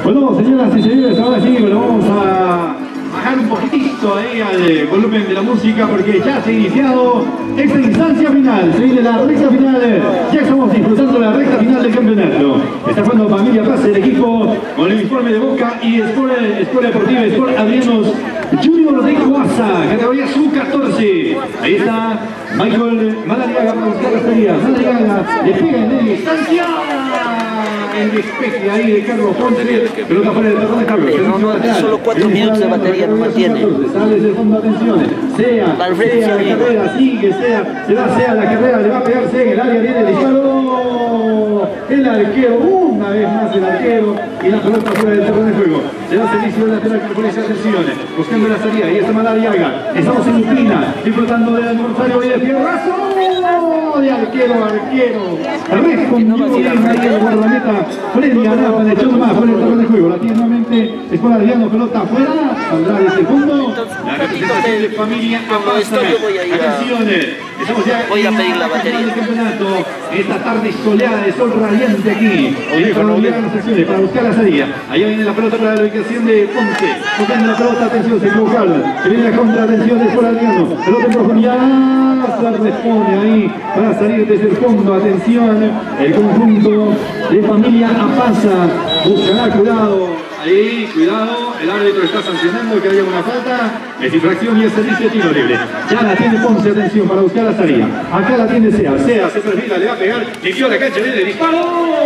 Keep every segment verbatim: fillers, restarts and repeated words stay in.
Bueno, señoras y señores, ahora sí, bueno, vamos a bajar un poquitito ahí al volumen de la música porque ya se ha iniciado esta instancia final, se viene la recta final, ya estamos disfrutando la recta final del campeonato. Está jugando Familia Paz, el equipo con el uniforme de Boca y Escuela, Escuela Deportiva Sport Adrianos Junior de Coasa, categoría sub catorce. Ahí está Michael Madariaga para buscar la salida. Madariaga le pega en media distancia. El despeje ahí de Carlos Ponce, pelota fuera del terreno de Carlos. No, no, solo cuatro minutos de batería no mantiene. Sale desde el fondo, atención. Sea, sea la carrera, sigue, sea, se va, sea la carrera, le va a pegar, sea en el área, viene el disparo. El arquero, una vez más el arquero, y la pelota fuera del terreno de juego. Se da servicio del lateral con policía, atención, buscando la salida, ahí está Madariaga. Estamos en Upina, disfrutando del adversario y de fierrazo. De arquero, arquero. Respondió bien ahí el guardameta. Freddy Anapa le echó más por el terreno de juego. La tiene nuevamente Escuela Adriano, pelota afuera. Saldrá de segundo. La representación de Familia Apasa. Atención, estamos ya voy a pedir la batería del campeonato. Esta tarde soleada de sol radiante aquí. Para obligar las acciones, para buscar la salida. Allá viene la pelota para la ubicación de Ponce. Tocando la pelota, atención, se equivocaron. Se viene la contra, atención de Escuela Adriano. Pelota en profundidad. Se responde ahí para salir desde el fondo. Atención, el conjunto de Familia Apasa buscará cuidado. Ahí, cuidado, el árbitro está sancionando que haya una falta, es infracción y es servicio de tiro libre. Ya la tiene Ponce, atención, para buscar la salida. Acá la tiene Sea, Sea se perfila, le va a pegar, limpió la cancha, viene el disparo.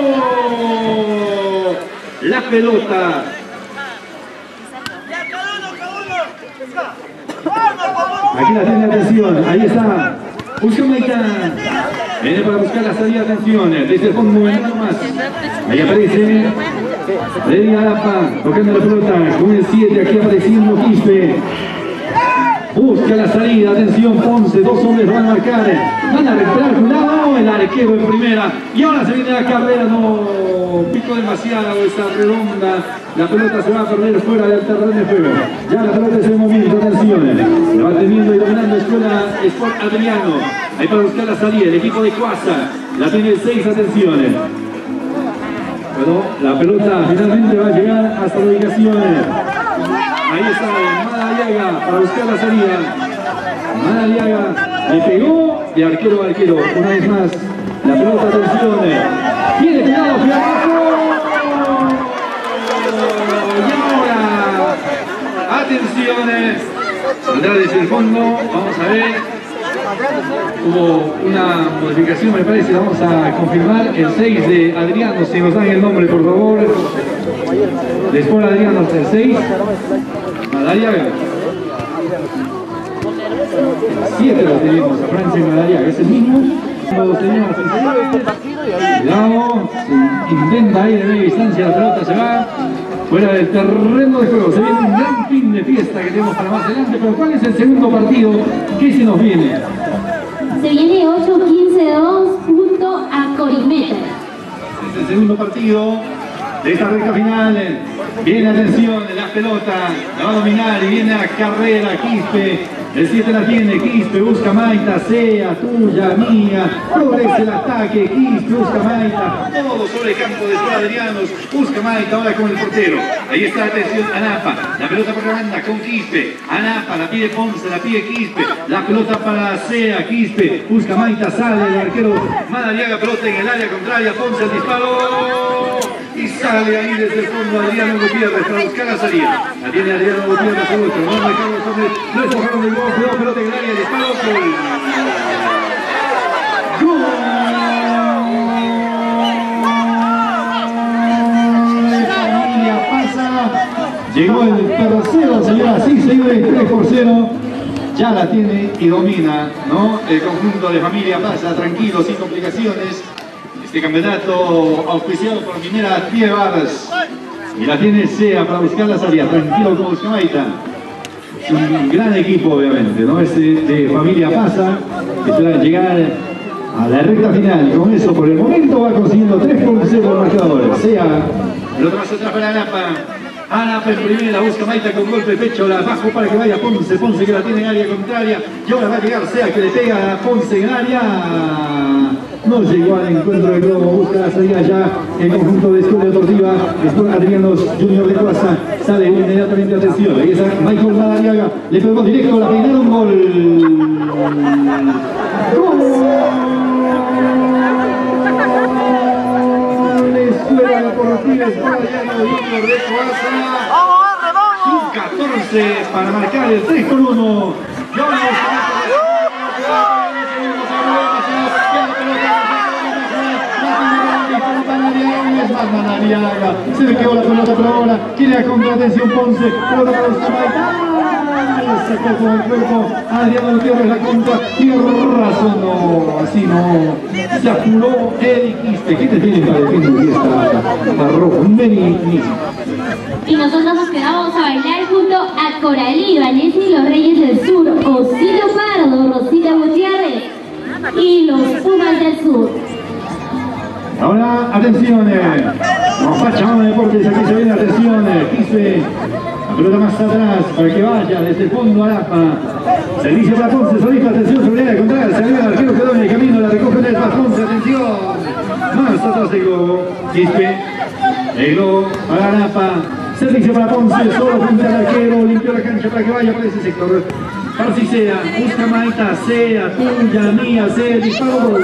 La pelota. Aquí la tiene, atención, ahí está. Busca Maita. Viene para buscar la salida, atención, desde el fondo, moviendo más. Ahí aparece Freddy Anapa, tocando la pelota, con el siete, aquí apareciendo Quispe. Busca la salida, atención Ponce, dos hombres van a marcar, van a recuperar cuidado, el arquero en primera, y ahora se viene la carrera, no, pico demasiado esa redonda, la pelota se va a perder fuera del terreno de juego, ya la pelota es el momento, atención, se va teniendo y dominando Escuela Sport Adriano, ahí para buscar la salida, el equipo de Coasa, la tiene el seis, atención, pero la pelota finalmente va a llegar hasta la ubicación. Ahí está Madariaga para buscar la salida. Madariaga le pegó de arquero a arquero. Una vez más, la pelota, atención. Tiene cuidado, Fierrazo. Y ahora, atención. Saldrá desde el fondo. Vamos a ver. Hubo una modificación, me parece. Vamos a confirmar el seis de Adriano. Si nos dan el nombre, por favor. Después Adriano, el seis. Madariaga. siete lo tenemos a Francia Madariaga, es el mismo. Lo tenemos cuidado, se intenta ahí de media distancia, la pelota se va fuera del terreno de juego. Se viene un gran fin de fiesta que tenemos para más adelante, pero ¿cuál es el segundo partido? ¿Qué se nos viene? Se viene ocho quince dos junto a Corimeta. Es el segundo partido de esta recta final. Viene, atención, la pelota, la va a dominar y viene a carrera Quispe. El siete la tiene, Quispe busca Maita, Sea, tuya, mía, progresa el ataque, Quispe busca Maita, todo sobre el campo de Escuela Adrianos, busca Maita ahora con el portero. Ahí está, atención, Anapa, la pelota por la banda con Quispe, Anapa, la pide Ponce, la pide Quispe, la pelota para Sea, Quispe, busca Maita, sale el arquero Madariaga, pelota en el área contraria, Ponce el disparo. Y sale ahí desde el fondo Adriano Gutiérrez para buscar la salida. La tiene Adriano Gutiérrez por otro. No me cargo sobre. No es bajaron el gol. Cuidado, pelota en el área. Disparo. Gol. Familia Pasa. Llegó el tercero, señora. Sí, señores. tres por cero. Ya la tiene y domina, ¿no? El conjunto de Familia Pasa. Tranquilo, sin complicaciones. Este campeonato auspiciado por Minera Tiebarras. Y la tiene Sea para buscar la salida. Tranquilo como busca Maita. Es un gran equipo, obviamente, ¿no? Este de Familia Pasa. Que se va a llegar a la recta final. Con eso, por el momento, va consiguiendo tres por cero el marcador. Sea. El otro más atrás para Anapa. Anapa en primera, busca Maita con golpe de pecho, la bajo para que vaya Ponce. Ponce que la tiene en área contraria. Y ahora va a llegar Sea que le pega a Ponce en área. no llegó al encuentro del globo, busca la salida ya el conjunto de Escuela Deportiva, Sport Adrianos Junior de Cuasa, sale inmediatamente, atención, ahí está Michael Madariaga, le pegó directo, la peinaron, gol. ¡Gol! Escuela Deportiva Sport Adrianos Junior de Cuasa. Sub catorce para marcar el tres por uno. Madariaga, se le quedó la pelota por ahora, quiere la contratención Ponce, pelota para Buscamaita, sacó con el cuerpo, Adriano Gutiérrez la contra, tierra, no, así no, se apuró Eddie Quispe. ¿Qué te tienen para defender esta rojo? Vení, y nosotros nos quedamos a bailar junto a Coralí, Vanessa y los Reyes del Sur, Osito Pardo, Rosita Gutiérrez y los Pumas del Sur. Ahora, atención, eh. Vamos Pachamama Deportes, aquí se viene, atención, eh. Quispe, la pelota más atrás para que vaya desde el fondo a Arapa. Servicio para Ponce, solista, atención, sobre la contraria, se viene el arquero, quedó en el camino, la recoge en el Ponce, atención. Más atrás el globo, Quispe, el globo para Arapa. Servicio para Ponce, solo frente al arquero, limpió la cancha para que vaya por ese sector. Para si sea, busca Maita, sea tuya, mía, sea el disparo. ¡Gol!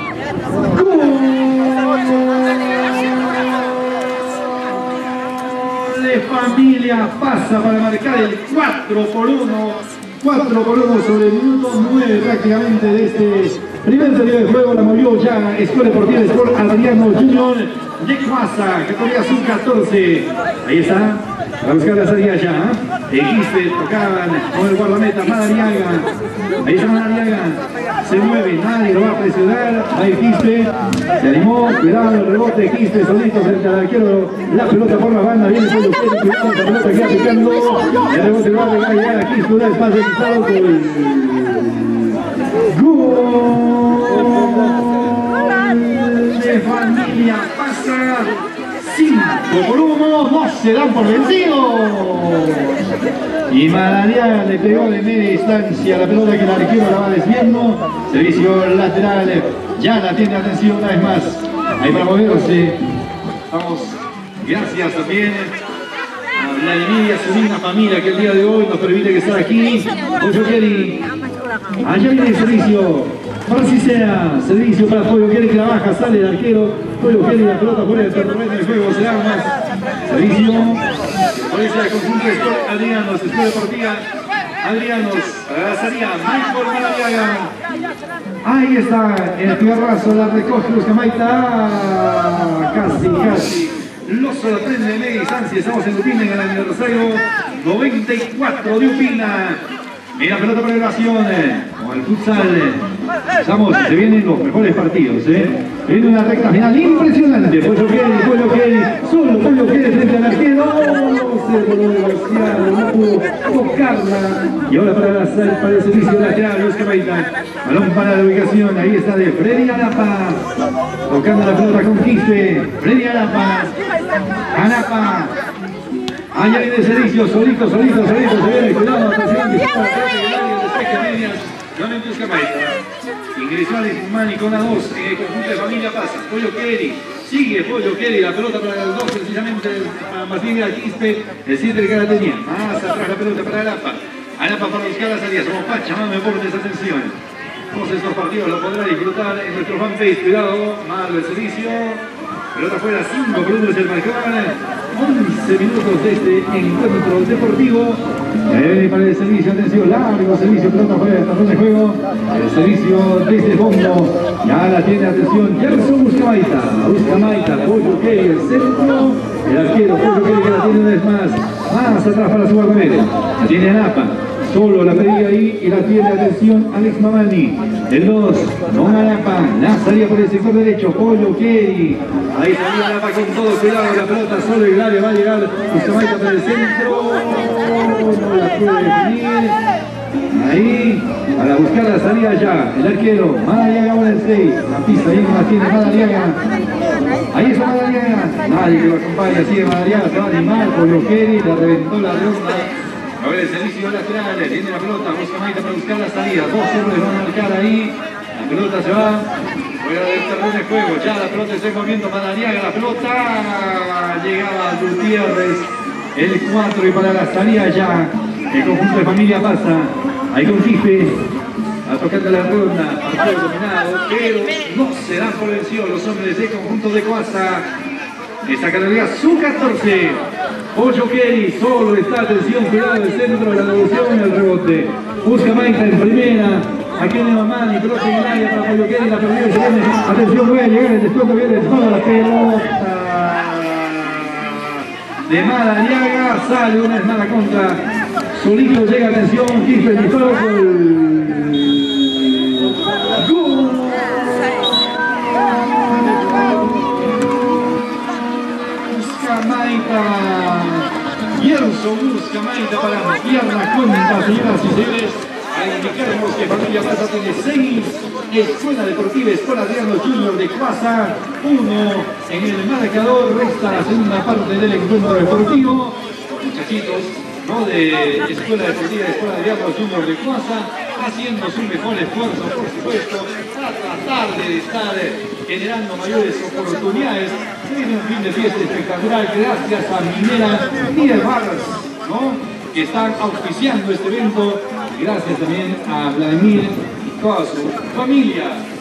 De Familia pasa para marcar el cuatro por uno. cuatro por uno sobre el minuto nueve prácticamente de este primer periodo de juego. La movió ya Escuela Deportiva Sport Adriano Junior de Cuasa, categoría sub catorce. Ahí está, para buscar la salida ya. Quispe tocaban con el guardameta Madariaga. Ahí está Madariaga, se mueve, nadie lo va a presionar. Ahí Quispe, se animó, cuidado el rebote de Quispe, solito frente al arquero. La pelota por la banda, viene por los pies, cuidado, la pelota queda picando. El rebote lo va a pegar ya a Quispe, una vez más realizado. Gol de Familia pasa. cinco por uno, no se dan por vencido. Y Madariaga le pegó de media distancia la pelota que el arquero la va desviando. Servicio lateral, ya la tiene, atención una vez más. Ahí para moverse. Vamos, gracias también a Vladimir y a su misma familia que el día de hoy nos permite que esté aquí. Pollo Kelly, allá viene el servicio. Para si sea, servicio para Pollo Kelly que la baja, sale el arquero. Pollo Kelly, la pelota fuera del terreno del juego, se da más. Servicio, por ese conjunto de Sport Adrianos, Escuela Deportiva Adrianos, para la salida, Michael Madariaga. Ahí está, el tierrazo, la recoge Buscamaita, casi, casi. Lo sorprende de media distancia, estamos en Upina en el aniversario noventa y cuatro de Upina. Mira, pelota para elevación, con el futsal. Estamos, se vienen los mejores partidos, ¿eh? Viene una recta final impresionante. Pollo Kelly, Pollo Kelly, solo Pollo Kelly frente al arquero. No se voló demasiado, no pudo tocarla. Y ahora para, la, para el servicio lateral, Buscamaita. Balón para la ubicación, ahí está de Freddy Arapa. Tocando la pelota con Quispe. Freddy Arapa. Arapa. Allá viene el servicio, solito, solito, solito, se viene, cuidado, atención, que está atrás del área, despeje medias, nuevamente Buscamaita. Ingresó Alex Mani con la dos, en el conjunto de Familia pasa, Pollo Kelly, sigue Pollo Kelly, la pelota para los dos, precisamente para Martín Quispe, el siete que la tenía, más atrás la pelota para Arapa, Arapa para buscar la salida, somos Pachamama Deportes, atención. Todos estos partidos lo podrá disfrutar en nuestro fanpage, cuidado, malo el servicio. Pelota fuera, cinco por uno es el marcador. once minutos de este encuentro deportivo. Eh, para el servicio, atención, largo servicio, pelota fuera del terreno de juego. El servicio desde el fondo. Ya la tiene, atención, Gerson Buscamaita. Buscamaita, Pollo Kelly, el centro. El arquero, Pollo Kelly que la tiene una vez más. Más atrás para su guardameta. La tiene Arapa. Solo la pedía ahí y la tiene, atención, Alex Mamani. El dos, no Arapa, la salida por el sector derecho, Pollo Kelly. Ahí salía Arapa con todo, cuidado, la pelota solo y el área va a llegar Buscamaita para el centro. No la puede definir. Ahí, para buscar la salida ya, el arquero, Madariaga ahora el seis. La pista ahí la tiene Madariaga. Ahí está Madariaga. Nadie que lo acompaña, sigue Madariaga, se va a animar, Pollo Kelly, la reventó la redonda. A ver el servicio lateral, tiene la pelota, Buscamaita para buscar la salida. Dos hombres van a marcar ahí. La pelota se va Fuera del terreno de juego, ya la pelota está en movimiento, Madariaga, la pelota, llegaba Gutiérrez, el cuatro y para la salida ya, el conjunto de Familia pasa, ahí con Quispe, a tocar de la ronda, partido dominado, pero no se dan por vencidos los hombres del conjunto de Coasa. Esta categoría su catorce, Pollo Kelly, solo está, atención, cuidado, el centro de la devolución y el rebote. Busca Maita en primera. Aquí en Mamani, pelota en el área para Pollo Kelly, la perdió y se viene. Atención, voy a llegar el descuento, viene toda la pelota de Madariaga, sale una vez más la contra. Solito llega, atención, Quispe, disparo, gol. ¡Gol! Busca Maita. Yerso busca Maita para ampliar la cuenta, señoras y señores. A indicarnos que Familia Pasa tiene seis, Escuela Deportiva Escuela Adriano Junior de Coasa, uno en el marcador, resta la segunda parte del encuentro deportivo. Muchachitos, ¿no? De Escuela Deportiva Escuela Adriano Junior de Coasa, haciendo su mejor esfuerzo, por supuesto, para tratar de estar generando mayores oportunidades. Tiene un fin de fiesta espectacular gracias a Minera Beer Bars, ¿no? Que están auspiciando este evento. Gracias también a Vladimir y toda su familia.